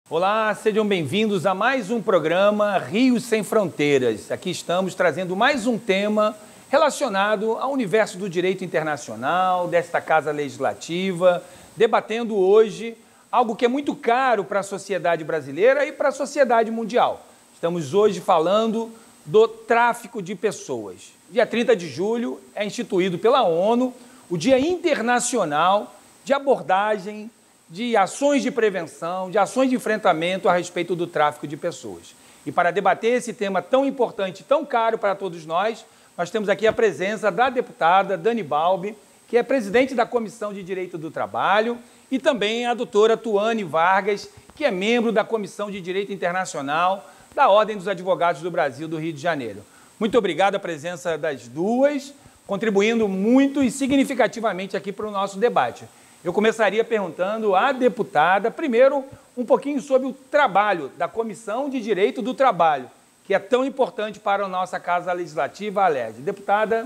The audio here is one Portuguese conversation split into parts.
Olá, sejam bem-vindos a mais um programa Rios Sem Fronteiras. Aqui estamos trazendo mais um tema relacionado ao universo do direito internacional, desta Casa Legislativa, debatendo hoje algo que é muito caro para a sociedade brasileira e para a sociedade mundial. Estamos hoje falando do tráfico de pessoas. Dia 30 de julho é instituído pela ONU o Dia Internacional de Abordagem de ações de prevenção, de ações de enfrentamento a respeito do tráfico de pessoas. E para debater esse tema tão importante, tão caro para todos nós temos aqui a presença da deputada Dani Balbi, que é presidente da Comissão de Direito do Trabalho, e também a doutora Tuane Vargas, que é membro da Comissão de Direito Internacional da Ordem dos Advogados do Brasil do Rio de Janeiro. Muito obrigado a presença das duas, contribuindo muito e significativamente aqui para o nosso debate. Eu começaria perguntando à deputada, primeiro, um pouquinho sobre o trabalho da Comissão de Direito do Trabalho, que é tão importante para a nossa Casa Legislativa, a LERJ. Deputada?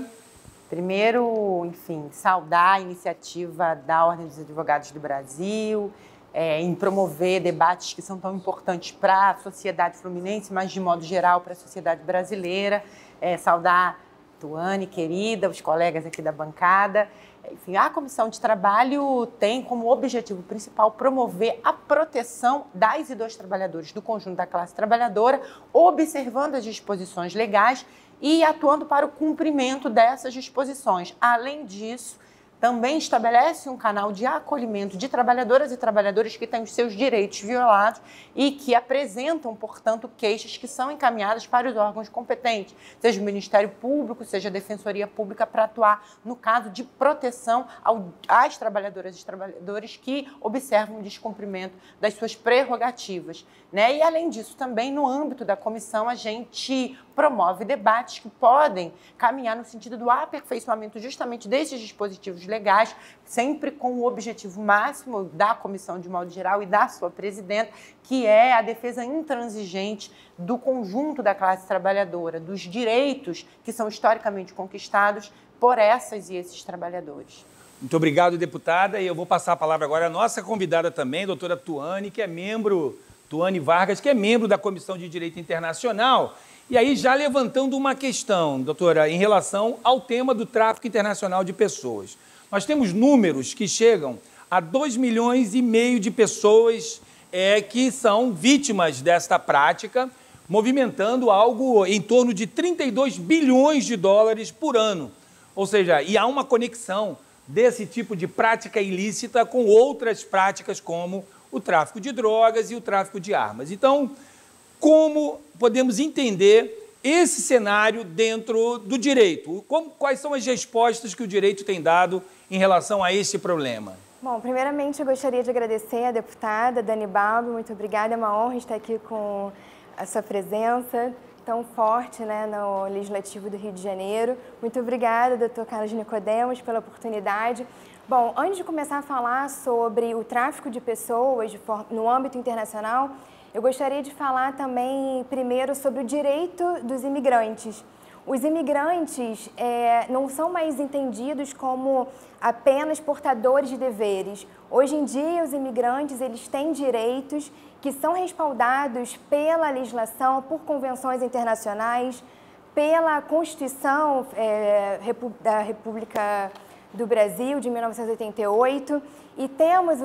Primeiro, enfim, saudar a iniciativa da Ordem dos Advogados do Brasil, em promover debates que são tão importantes para a sociedade fluminense, mas de modo geral para a sociedade brasileira. Saudar Tuane, querida, os colegas aqui da bancada. Enfim, a Comissão de Trabalho tem como objetivo principal promover a proteção das e dos trabalhadores do conjunto da classe trabalhadora, observando as disposições legais e atuando para o cumprimento dessas disposições. Além disso, também estabelece um canal de acolhimento de trabalhadoras e trabalhadores que têm os seus direitos violados e que apresentam, portanto, queixas que são encaminhadas para os órgãos competentes, seja o Ministério Público, seja a Defensoria Pública, para atuar no caso de proteção às trabalhadoras e trabalhadores que observam o descumprimento das suas prerrogativas, né? E, além disso, também no âmbito da comissão, a gente promove debates que podem caminhar no sentido do aperfeiçoamento justamente desses dispositivos legais, sempre com o objetivo máximo da comissão de modo geral e da sua presidenta, que é a defesa intransigente do conjunto da classe trabalhadora, dos direitos que são historicamente conquistados por essas e esses trabalhadores. Muito obrigado, deputada. E eu vou passar a palavra agora à nossa convidada também, doutora Tuane, Tuane Vargas, que é membro da Comissão de Direito Internacional. E aí, já levantando uma questão, doutora, em relação ao tema do tráfico internacional de pessoas. Nós temos números que chegam a 2,5 milhões de pessoas que são vítimas desta prática, movimentando algo em torno de 32 bilhões de dólares por ano. Ou seja, e há uma conexão desse tipo de prática ilícita com outras práticas como o tráfico de drogas e o tráfico de armas. Então, como podemos entender esse cenário dentro do direito? Quais são as respostas que o direito tem dado em relação a esse problema? Bom, primeiramente eu gostaria de agradecer à deputada Dani Balbi, muito obrigada, é uma honra estar aqui com a sua presença tão forte, né, no Legislativo do Rio de Janeiro. Muito obrigada, doutor Carlos Nicodemos, pela oportunidade. Bom, antes de começar a falar sobre o tráfico de pessoas no âmbito internacional, eu gostaria de falar também, primeiro, sobre o direito dos imigrantes. Os imigrantes não são mais entendidos como apenas portadores de deveres. Hoje em dia, os imigrantes eles têm direitos que são respaldados pela legislação, por convenções internacionais, pela Constituição da República do Brasil, de 1988, e temos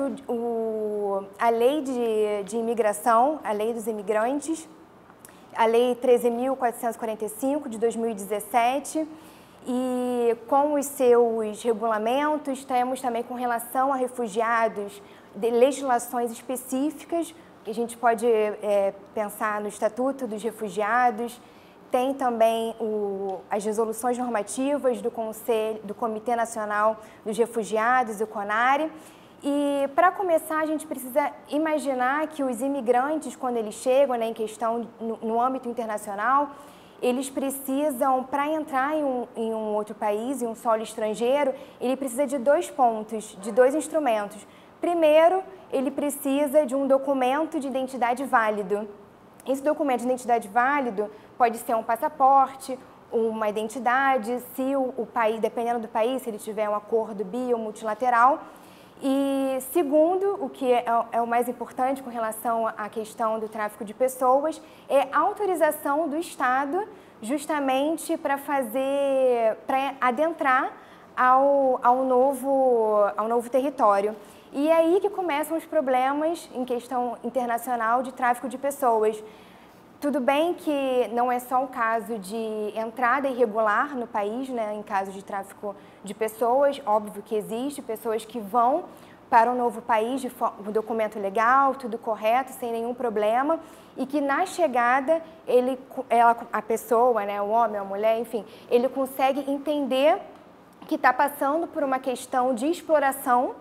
a Lei de Imigração, a Lei dos Imigrantes, a Lei 13.445, de 2017, e com os seus regulamentos, temos também com relação a refugiados, legislações específicas, que a gente pode pensar no Estatuto dos Refugiados. Tem também as resoluções normativas do Comitê Nacional dos Refugiados, o CONARE. E, para começar, a gente precisa imaginar que os imigrantes, quando eles chegam, né, em questão no âmbito internacional, eles precisam, para entrar em um outro país, em um solo estrangeiro, ele precisa de 2 pontos, de 2 instrumentos. Primeiro, ele precisa de um documento de identidade válido. Esse documento de identidade válido pode ser um passaporte, uma identidade, se o país, dependendo do país, se ele tiver um acordo bi ou multilateral. E segundo, o que é o mais importante com relação à questão do tráfico de pessoas, é a autorização do Estado justamente para adentrar ao novo território. E é aí que começam os problemas em questão internacional de tráfico de pessoas. Tudo bem que não é só o caso de entrada irregular no país, né, em caso de tráfico de pessoas, óbvio que existe pessoas que vão para um novo país com documento legal, tudo correto, sem nenhum problema, e que na chegada a pessoa, né, o homem, a mulher, enfim, ele consegue entender que está passando por uma questão de exploração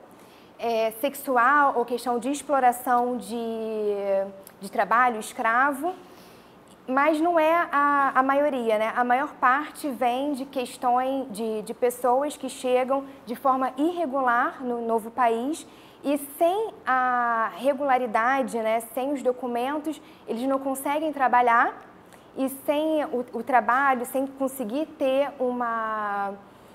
sexual ou questão de exploração de trabalho escravo. Mas não é a maioria, né? A maior parte vem de questões de pessoas que chegam de forma irregular no novo país e sem a regularidade, né? Sem os documentos, eles não conseguem trabalhar e sem o trabalho, sem conseguir ter uma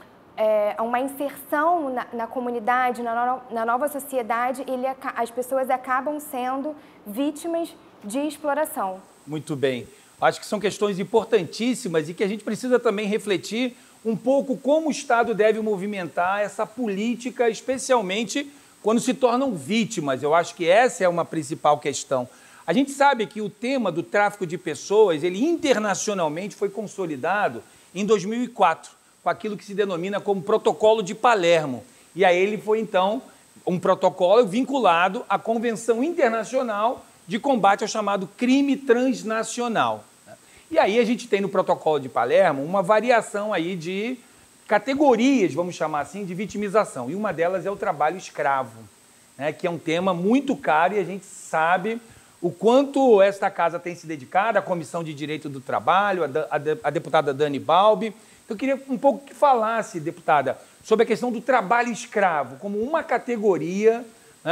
inserção na comunidade, na nova sociedade, as pessoas acabam sendo vítimas de exploração. Muito bem. Acho que são questões importantíssimas e que a gente precisa também refletir um pouco como o Estado deve movimentar essa política, especialmente quando se tornam vítimas. Eu acho que essa é uma principal questão. A gente sabe que o tema do tráfico de pessoas, ele internacionalmente foi consolidado em 2004, com aquilo que se denomina como Protocolo de Palermo. E aí ele foi, então, um protocolo vinculado à Convenção Internacional de combate ao chamado crime transnacional. E aí a gente tem no Protocolo de Palermo uma variação aí de categorias, vamos chamar assim, de vitimização. E uma delas é o trabalho escravo, né, que é um tema muito caro e a gente sabe o quanto esta casa tem se dedicado, a Comissão de Direito do Trabalho, a deputada Dani Balbi. Eu queria um pouco que falasse, deputada, sobre a questão do trabalho escravo como uma categoria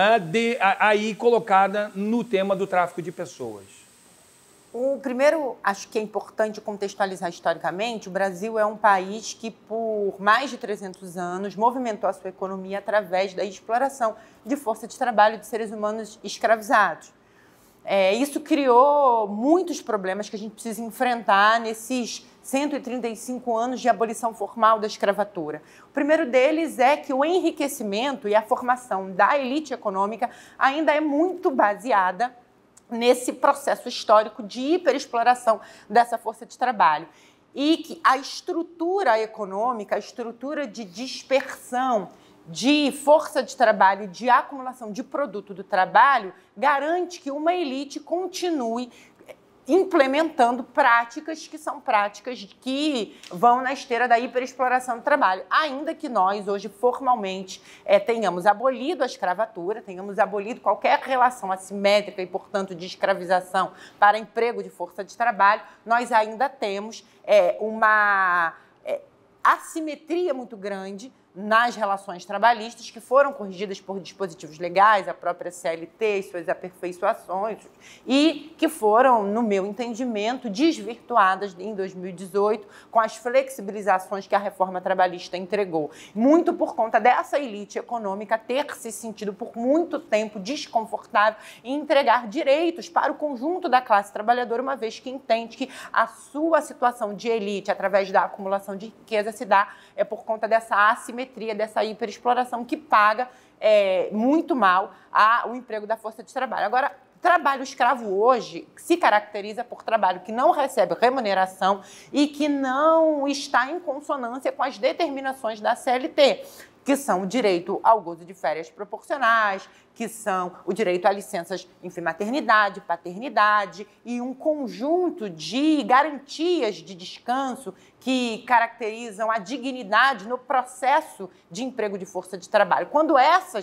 aí colocada no tema do tráfico de pessoas. O primeiro, acho que é importante contextualizar historicamente, o Brasil é um país que por mais de 300 anos movimentou a sua economia através da exploração de força de trabalho de seres humanos escravizados. Isso criou muitos problemas que a gente precisa enfrentar nesses 135 anos de abolição formal da escravatura. O primeiro deles é que o enriquecimento e a formação da elite econômica ainda é muito baseada nesse processo histórico de hiperexploração dessa força de trabalho. E que a estrutura econômica, a estrutura de dispersão de força de trabalho, de acumulação de produto do trabalho, garante que uma elite continue implementando práticas que são práticas que vão na esteira da hiperexploração do trabalho. Ainda que nós, hoje, formalmente, tenhamos abolido a escravatura, tenhamos abolido qualquer relação assimétrica e, portanto, de escravização para emprego de força de trabalho, nós ainda temos uma assimetria muito grande nas relações trabalhistas, que foram corrigidas por dispositivos legais, a própria CLT e suas aperfeiçoações, e que foram, no meu entendimento, desvirtuadas em 2018 com as flexibilizações que a reforma trabalhista entregou. Muito por conta dessa elite econômica ter se sentido por muito tempo desconfortável em entregar direitos para o conjunto da classe trabalhadora, uma vez que entende que a sua situação de elite, através da acumulação de riqueza, se dá por conta dessa assimetria, dessa hiperexploração que paga muito mal o emprego da força de trabalho. Agora, trabalho escravo hoje se caracteriza por trabalho que não recebe remuneração e que não está em consonância com as determinações da CLT, que são o direito ao gozo de férias proporcionais, que são o direito a licenças, enfim, maternidade, paternidade e um conjunto de garantias de descanso que caracterizam a dignidade no processo de emprego de força de trabalho. Quando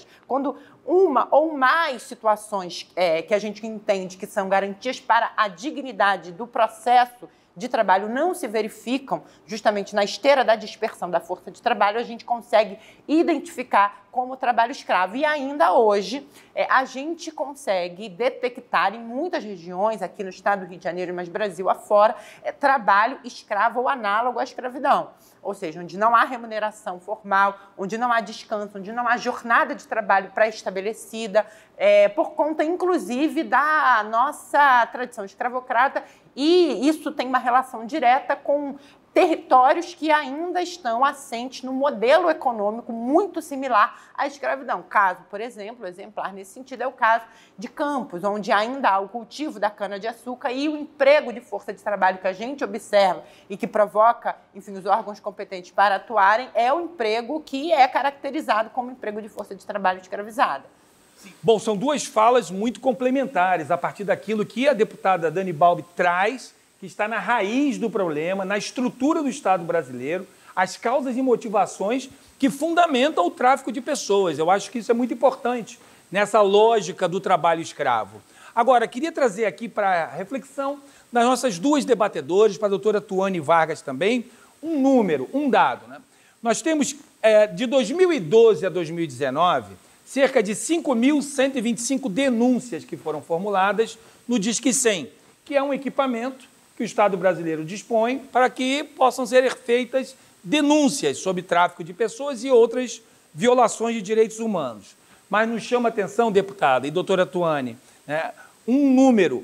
uma ou mais situações que a gente entende que são garantias para a dignidade do processo de trabalho não se verificam justamente na esteira da dispersão da força de trabalho, a gente consegue identificar como trabalho escravo. E ainda hoje, a gente consegue detectar em muitas regiões, aqui no estado do Rio de Janeiro, mas Brasil afora, trabalho escravo ou análogo à escravidão. Ou seja, onde não há remuneração formal, onde não há descanso, onde não há jornada de trabalho pré-estabelecida, por conta, inclusive, da nossa tradição escravocrata, e isso tem uma relação direta com territórios que ainda estão assentes num modelo econômico muito similar à escravidão. Caso, por exemplo, exemplar nesse sentido é o caso de Campos, onde ainda há o cultivo da cana-de-açúcar e o emprego de força de trabalho que a gente observa e que provoca, enfim, os órgãos competentes para atuarem, é o emprego que é caracterizado como emprego de força de trabalho escravizada. Bom, são duas falas muito complementares a partir daquilo que a deputada Dani Balbi traz, que está na raiz do problema, na estrutura do Estado brasileiro, as causas e motivações que fundamentam o tráfico de pessoas. Eu acho que isso é muito importante nessa lógica do trabalho escravo. Agora, queria trazer aqui para a reflexão das nossas duas debatedoras, para a doutora Tuane Vargas também, um número, um dado, né? Nós temos, de 2012 a 2019, cerca de 5.125 denúncias que foram formuladas no Disque 100, que é um equipamento que o Estado brasileiro dispõe para que possam ser feitas denúncias sobre tráfico de pessoas e outras violações de direitos humanos. Mas nos chama a atenção, deputada e doutora Tuane, né, um número: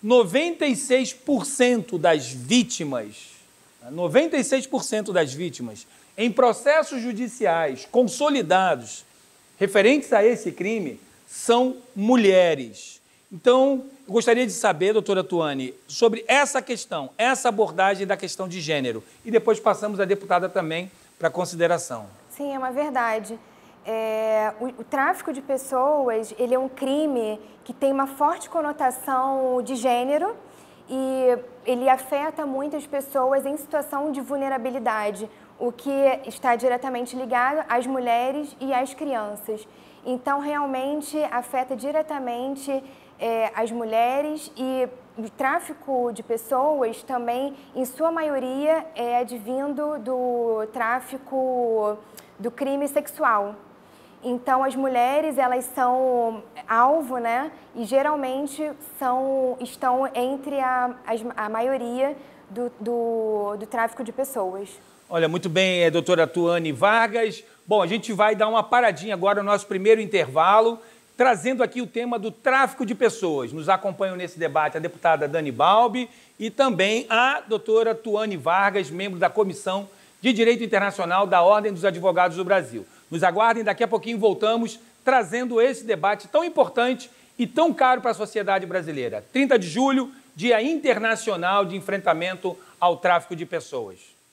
96% das vítimas, 96% das vítimas em processos judiciais consolidados referentes a esse crime são mulheres. Então, eu gostaria de saber, doutora Tuane, sobre essa questão, essa abordagem da questão de gênero. E depois passamos a deputada também para consideração. Sim, é uma verdade. O tráfico de pessoas, ele é um crime que tem uma forte conotação de gênero e ele afeta muitas pessoas em situação de vulnerabilidade, o que está diretamente ligado às mulheres e às crianças. Então, realmente, afeta diretamente as mulheres, e o tráfico de pessoas também, em sua maioria, é advindo do tráfico do crime sexual. Então, as mulheres, elas são alvo, né? E geralmente estão entre a maioria do tráfico de pessoas. Olha, muito bem, doutora Tuane Vargas. Bom, a gente vai dar uma paradinha agora no nosso primeiro intervalo, trazendo aqui o tema do tráfico de pessoas. Nos acompanham nesse debate a deputada Dani Balbi e também a doutora Tuane Vargas, membro da Comissão de Direito Internacional da Ordem dos Advogados do Brasil. Nos aguardem, daqui a pouquinho voltamos trazendo esse debate tão importante e tão caro para a sociedade brasileira. 30 de julho, Dia Internacional de Enfrentamento ao Tráfico de Pessoas.